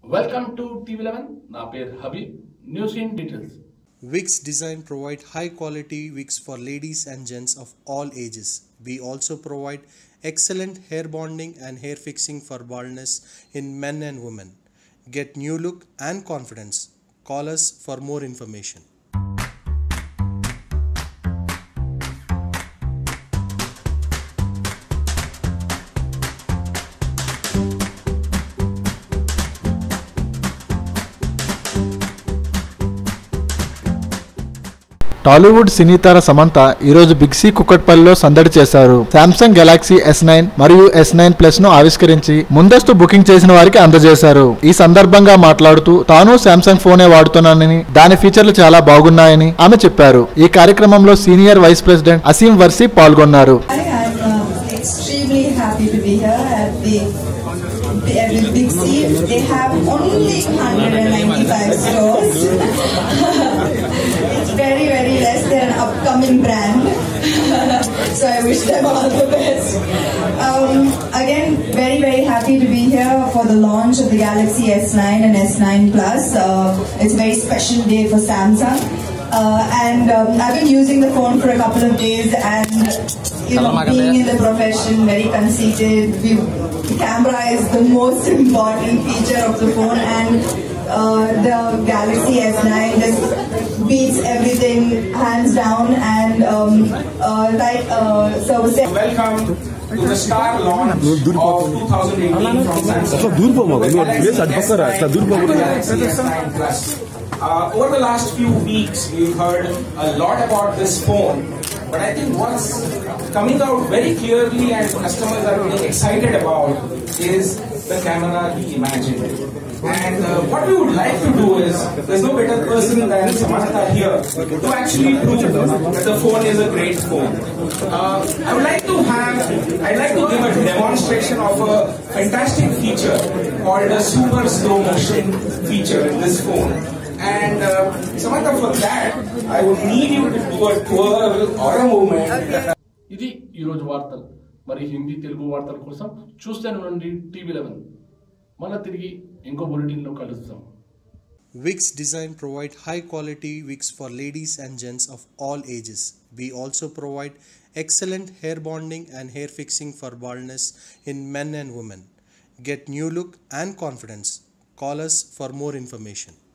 Welcome to TV11. నా పేరు Habib. News in details. Wigs Design provide high quality wigs for ladies and gents of all ages. We also provide excellent hair bonding and hair fixing for baldness in men and women. Get new look and confidence. Call us for more information. Tollywood సినీతార సమంత ఈరోజు big C కుక్కట్పల్లిలో సందడి చేశారు. Samsung Galaxy S9 మరియు S9 Plus ను ఆవిష్కరించి ముందస్తు booking చేసిన వారికి అందజేశారు. ఈ సందర్భంగా మాట్లాడుతూ తాను శాంసంగ్ ఫోనే వాడుతున్నానని, దాని ఫీచర్లు చాలా బాగున్నాయని ఆమె చెప్పారు. ఈ కార్యక్రమంలో senior vice president Aseem Warsi పాల్గొన్నారు. Big C, they have only 195 stores. It's very less. They're an upcoming brand. So I wish them all the best. Again, very happy to be here for the launch of the Galaxy S9 and S9 Plus. It's a very special day for Samsung. I've been using the phone for a couple of days, and being in the profession, very conceited. The camera is the most important feature of the phone, and the Galaxy S9 just beats everything hands down. And welcome to the star launch of 2018 from Samsung. Galaxy S9 Plus. Over the last few weeks, we've heard a lot about this phone, but I think what's coming out very clearly and customers are really excited about is the camera reimagined. And what we would like to do is, there's no better person than Samantha here to actually prove that the phone is a great phone. I'd like to give a demonstration of a fantastic feature called a super slow motion feature in this phone. And Samantha, for that, I would need you to do a twirl or a movement. ఇది ఈరోజు వార్తలు. మరి హిందీ తెలుగు వార్తల కోసం చూస్తూనే ఉండండి TV11. మళ్ళీ తిరిగి ఇంకో బులెటిన్లో కలుస్తాం. Wigs Design provide high quality wigs for ladies and gents of all ages. We also provide excellent hair bonding and hair fixing for baldness in men and women. Get new look and confidence. Call us for more information.